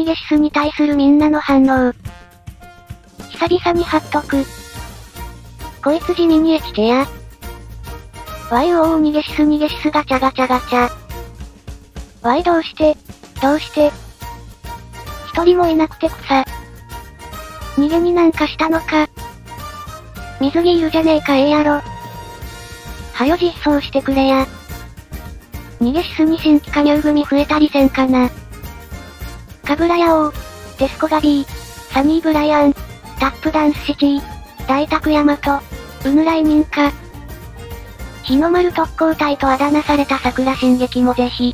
逃げシスに対するみんなの反応。久々に貼っとく。こいつ地味にエチチや。逃げシスガチャガチャガチャ。どうして一人もいなくて草。逃げになんかしたのか。水着いるじゃねえかやろ。はよ実装してくれや。逃げシスに新規加入組増えたりせんかな。カブラヤオウ、デスコガビー、サニーブライアン、タップダンスシチー、大宅ヤマト、ウヌライミンカ。日の丸特攻隊とあだ名された桜進撃もぜひ。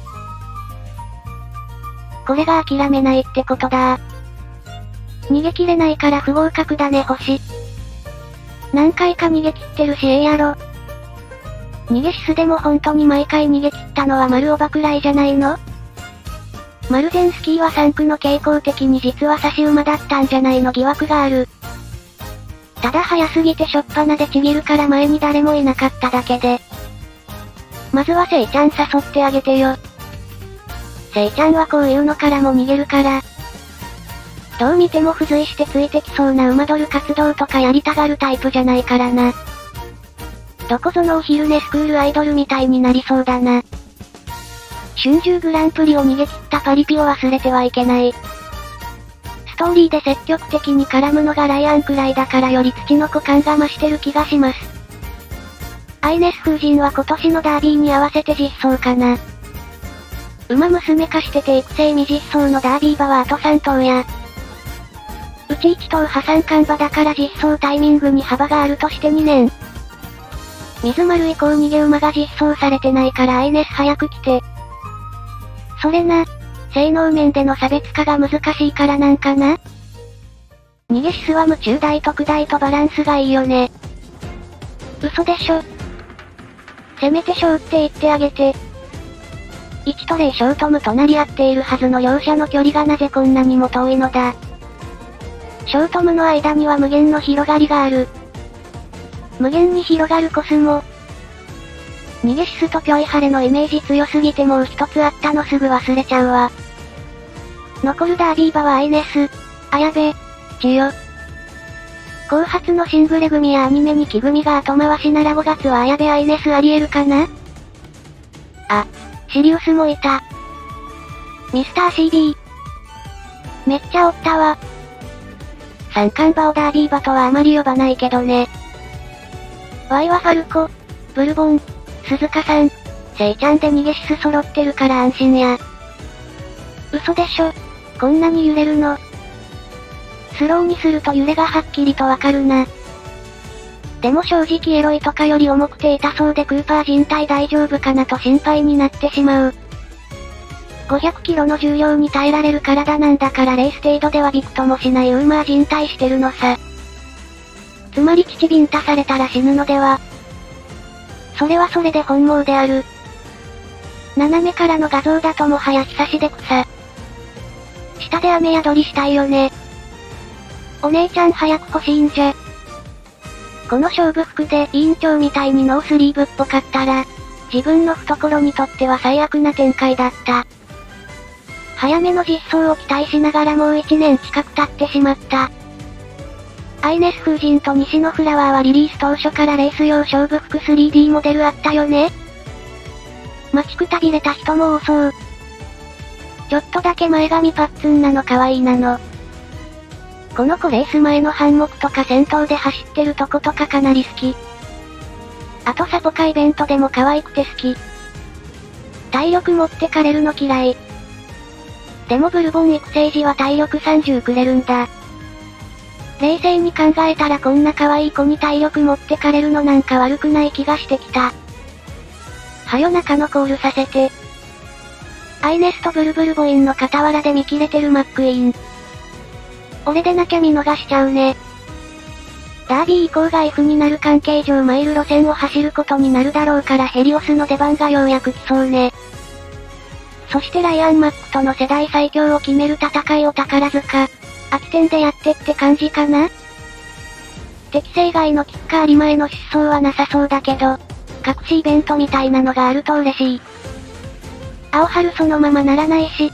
これが諦めないってことだ。逃げ切れないから不合格だね星。何回か逃げ切ってるしやろ。逃げシスでも本当に毎回逃げ切ったのは丸オバくらいじゃないの？マルゼンスキーは3区の傾向的に実は差し馬だったんじゃないの疑惑がある。ただ早すぎてしょっぱなでちぎるから前に誰もいなかっただけで。まずはせいちゃん誘ってあげてよ。せいちゃんはこういうのからも逃げるから。どう見ても付随してついてきそうな馬ドル活動とかやりたがるタイプじゃないからな。どこぞのお昼寝スクールアイドルみたいになりそうだな。春秋グランプリを逃げ切ったパリピを忘れてはいけない。ストーリーで積極的に絡むのがライアンくらいだからより土の子感が増してる気がします。アイネス風神は今年のダービーに合わせて実装かな。馬娘化してて育成未実装のダービー馬はあと3頭や。うち1頭破産看馬だから実装タイミングに幅があるとして2年。水丸以降逃げ馬が実装されてないからアイネス早く来て。それな、性能面での差別化が難しいからなんかな？逃げシスは夢中大特大とバランスがいいよね。嘘でしょ。せめてショーって言ってあげて。1と0ショートム隣り合っているはずの両者の距離がなぜこんなにも遠いのだ。ショートムの間には無限の広がりがある。無限に広がるコスモ。逃げシスとピョイハレのイメージ強すぎてもう一つあったのすぐ忘れちゃうわ。残るダービー馬はアイネス、綾部、千代。後発のシングレ組やアニメ2期組が後回しなら5月は綾部アイネスありえるかな？あ、シリウスもいた。ミスター CD。めっちゃおったわ。三冠馬をダービー馬とはあまり呼ばないけどね。Y はファルコ、ブルボン、鈴鹿さん、せいちゃんで逃げシス揃ってるから安心や。嘘でしょ、こんなに揺れるの。スローにすると揺れがはっきりとわかるな。でも正直エロいとかより重くて痛そうでクーパー人体大丈夫かなと心配になってしまう。500キロの重量に耐えられる体なんだからレース程度ではびくともしないウーマー人体してるのさ。つまり父ビンタされたら死ぬのでは。それはそれで本望である。斜めからの画像だともはや久しで草。下で雨宿りしたいよね。お姉ちゃん早く欲しいんじゃ。この勝負服で委員長みたいにノースリーブっぽかったら、自分の懐にとっては最悪な展開だった。早めの実装を期待しながらもう1年近く経ってしまった。アイネス風神と西のフラワーはリリース当初からレース用勝負服 3D モデルあったよね？待ちくたびれた人も多そう。ちょっとだけ前髪パッツンなの可愛いなの。この子レース前のハンモックとか先頭で走ってるとことかかなり好き。あとサポカイベントでも可愛くて好き。体力持ってかれるの嫌い。でもブルボン育成時は体力30くれるんだ。冷静に考えたらこんな可愛い子に体力持ってかれるのなんか悪くない気がしてきた。はよ中のコールさせて。アイネスとブルブルボインの傍らで見切れてるマックイーン。俺でなきゃ見逃しちゃうね。ダービー以降が F になる関係上マイル路線を走ることになるだろうからヘリオスの出番がようやく来そうね。そしてライアンマックとの世代最強を決める戦いを宝塚、秋天でやってって感じかな？適正外のキッカー有馬への失踪はなさそうだけど、隠しイベントみたいなのがあると嬉しい。青春そのままならないし、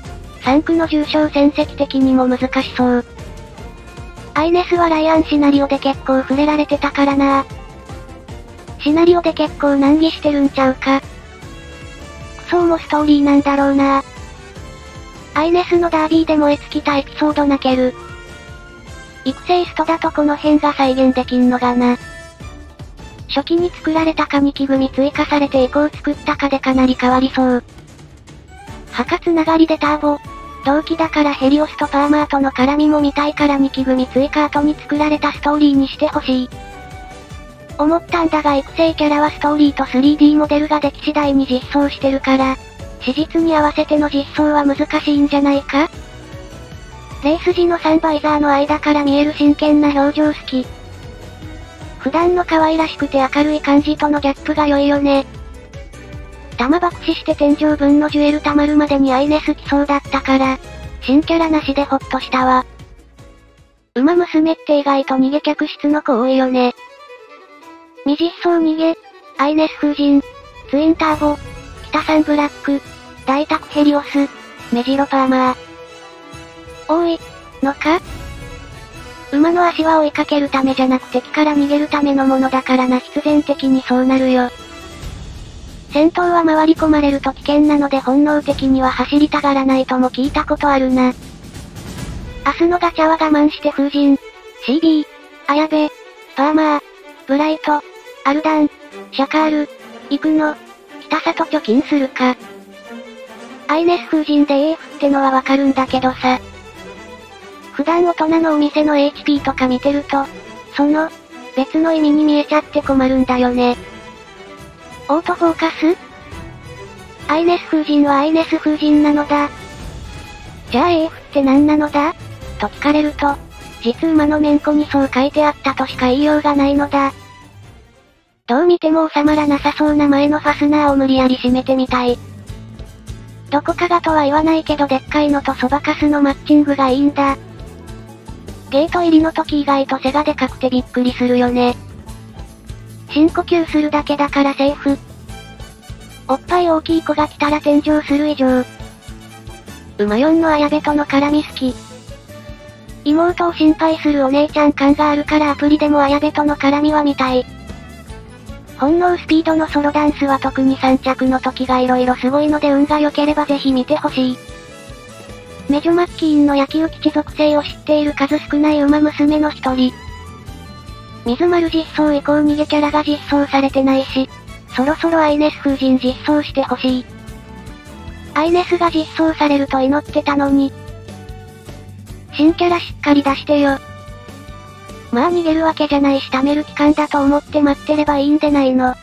3区の重賞戦績的にも難しそう。アイネスはライアンシナリオで結構触れられてたからな。シナリオで結構難儀してるんちゃうか。クソもストーリーなんだろうな。アイネスのダービーで燃え尽きたエピソード泣ける。育成ストだとこの辺が再現できんのがな。初期に作られたか2機組追加されて以降作ったかでかなり変わりそう。墓つながりでターボ。同期だからヘリオスとパーマーとの絡みも見たいから2機組追加後に作られたストーリーにしてほしい。思ったんだが育成キャラはストーリーと 3D モデルができ次第に実装してるから、史実に合わせての実装は難しいんじゃないか？レース時のサンバイザーの間から見える真剣な表情好き。普段の可愛らしくて明るい感じとのギャップが良いよね。弾爆死して天井分のジュエル溜まるまでにアイネス来そうだったから、新キャラなしでホッとしたわ。馬娘って意外と逃げ客室の子多いよね。未実装逃げ、アイネス風神、ツインターボ、北サンブラック、大宅ヘリオス、メジロパーマー。多い、のか？馬の足は追いかけるためじゃなく敵から逃げるためのものだからな必然的にそうなるよ。戦闘は回り込まれると危険なので本能的には走りたがらないとも聞いたことあるな。明日のガチャは我慢して風神、CB、綾部、パーマー、ブライト、アルダン、シャカール、行くの、北里貯金するか。アイネス風神で AF ってのはわかるんだけどさ。普段大人のお店の HP とか見てると、別の意味に見えちゃって困るんだよね。オートフォーカス？アイネス風神はアイネス風神なのだ。じゃあ AF って何なのだ？と聞かれると、実馬のメンコにそう書いてあったとしか言いようがないのだ。どう見ても収まらなさそうな前のファスナーを無理やり締めてみたい。どこかがとは言わないけどでっかいのとそばかすのマッチングがいいんだ。ゲート入りの時意外と背がでかくてびっくりするよね。深呼吸するだけだからセーフ。おっぱい大きい子が来たら天井する以上。馬4の綾部との絡み好き。妹を心配するお姉ちゃん感があるからアプリでも綾部との絡みは見たい。本能スピードのソロダンスは特に3着の時が色々すごいので運が良ければぜひ見てほしい。メジョマッキーンの野球基地属性を知っている数少ない馬娘の一人。水丸実装以降逃げキャラが実装されてないし、そろそろアイネス風神実装してほしい。アイネスが実装されると祈ってたのに。新キャラしっかり出してよ。まあ逃げるわけじゃないし貯める期間だと思って待ってればいいんでないの。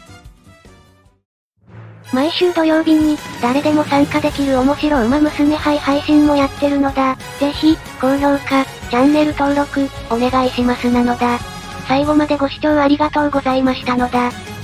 毎週土曜日に、誰でも参加できる面白馬娘杯配信もやってるのだ。ぜひ、高評価、チャンネル登録、お願いしますなのだ。最後までご視聴ありがとうございましたのだ。